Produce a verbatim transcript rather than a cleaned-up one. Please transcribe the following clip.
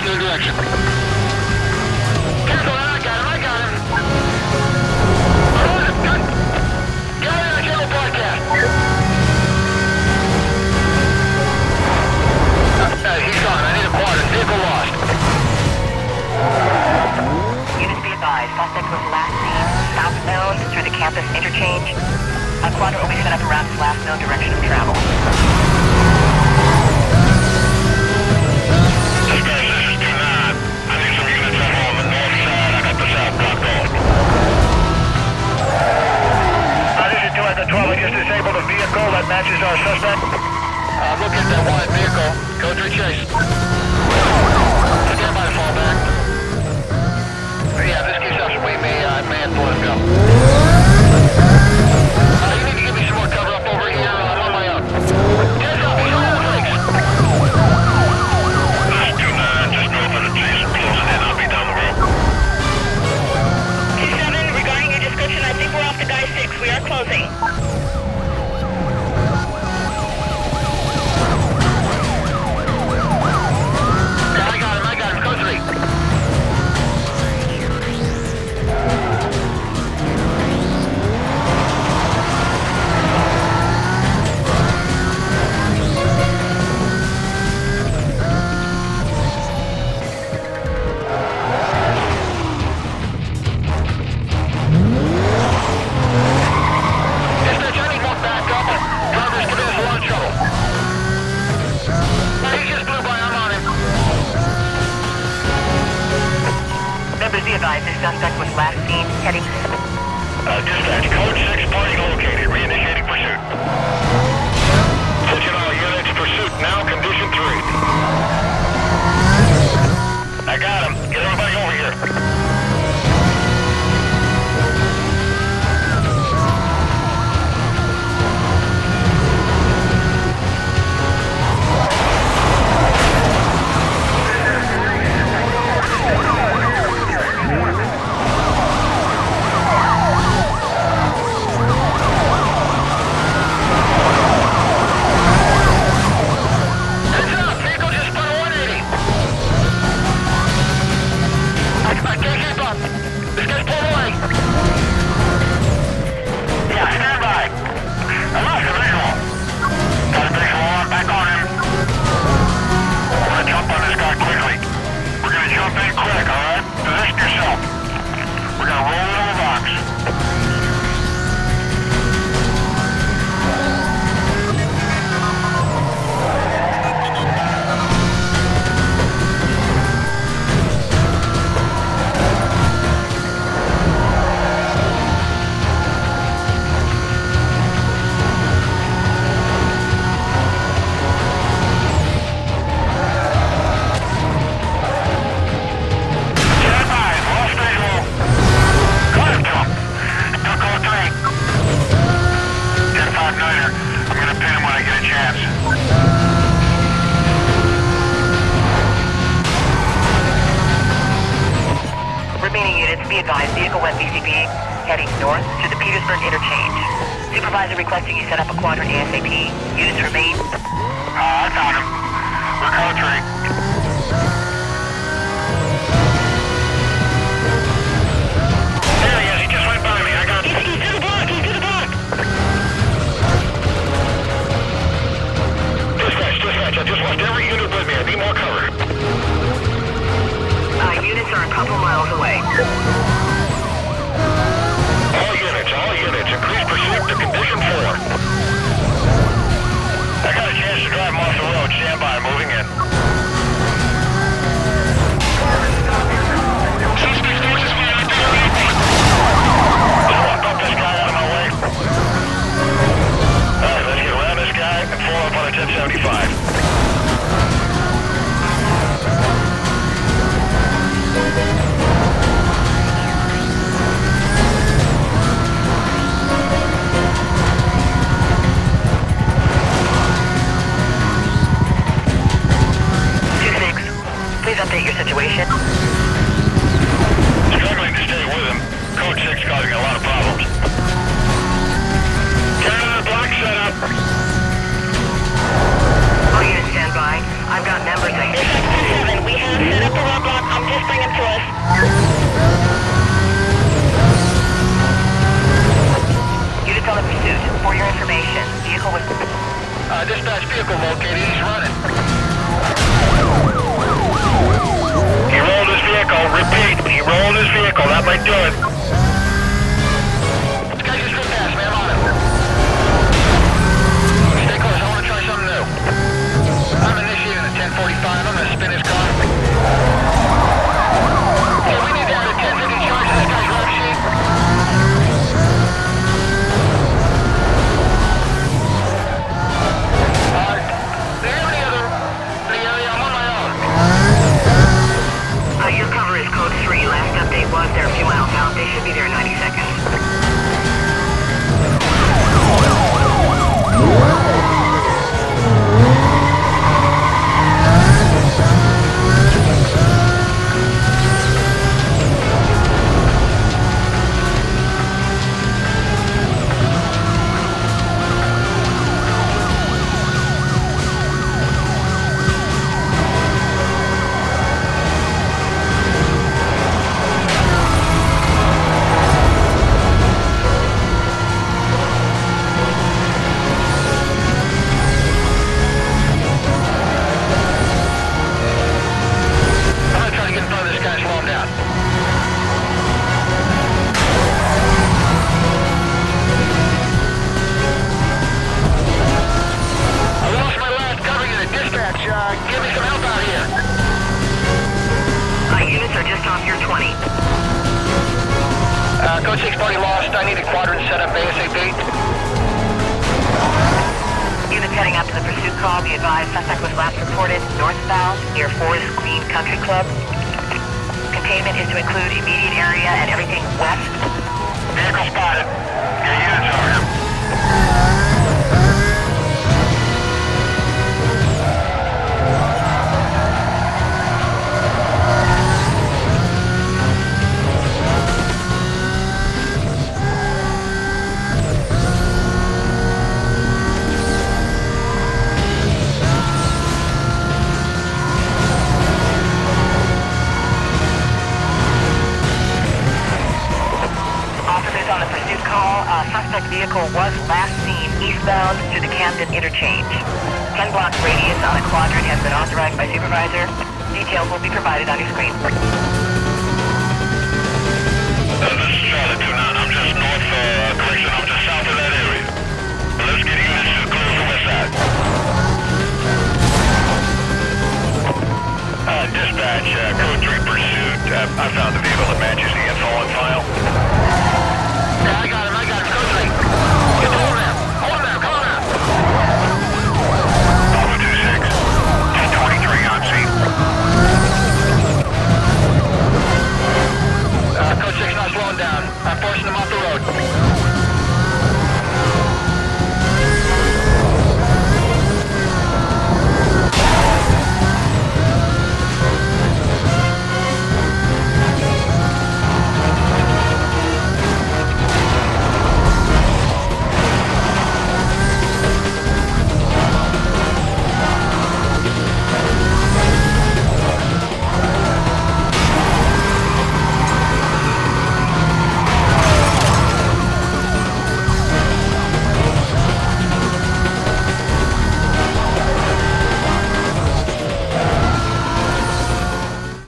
your direction. Careful, I got him, I got him. Hold him, good. Get on that channel broadcast. Uh, he's gone, I need a quadrant. Vehicle lost. Units be advised, suspect was last seen southbound through the campus interchange. A quadrant will be set up around his last known direction of travel. twelve, we just disabled a vehicle that matches our suspect. Uh, look at that white vehicle. Go through chase. Stand by to fall back. Yeah, this keeps us. We may, uh, may have to let him go. Uh, you need to give me some more cover up over here. Uh, I'm on my own. Heads up, he's on the brakes. two nine, just north of the chase. Closing in, I'll be down the road. two seven, regarding your description, I think we're off to Guy six. We are closing. This suspect was last seen heading... Uh, dispatch, code six, party located. Reinitiating pursuit. Attention all units, pursuit now, condition three. I got him. Get everybody over here. Be advised, vehicle went V C B, heading north to the Petersburg interchange. Supervisor requesting you set up a quadrant ASAP. Units remain. Uh, I found him. We're code three. There he is, he just went by me. I got him. He's, he's to the block, he's to the block! Dispatch, dispatch, I just lost every unit with me. I need more cover. Uh, units are a couple miles away. All units, all units, increase pursuit to condition four. I got a chance to drive him off the road. Stand by, moving in. Suspect forces fire out there. Just want to bump this guy out of my way. Alright, let's get around this guy and fall up on a ten seventy-five. Please update your situation. Struggling to stay with him. Code six causing a lot of problems. Get another block set up. First vehicle located, he's running. He rolled his vehicle. Repeat, he rolled his vehicle. That might do it. This guy just drove past me, I'm on him. Stay close, I want to try something new. I'm initiating a ten forty-five, I'm going to spin his car. Hey, we need to add a ten fifty charge to this guy's rap sheet. Uh, do you have any other in the area? I'm on my own. Uh, your cover is code three. Last update was they're a few miles out. They should be there in ninety seconds. Code six party lost. I need a quadrant set up ASAP. Units heading out to the pursuit call. Be advised, suspect was last reported northbound near Forest Green Country Club. Containment is to include immediate area and everything west. Vehicle spotted. Your units over here. On the pursuit call, uh, suspect vehicle was last seen eastbound through the Camden interchange. ten block radius on a quadrant has been authorized by supervisor. Details will be provided on your screen. Uh, this is Charlie two nine. I'm just north, uh, correction, I'm just south of that area. Let's get units to clear the west side. Uh, dispatch, uh, code three pursuit. Uh, I found the vehicle that matches the info on file.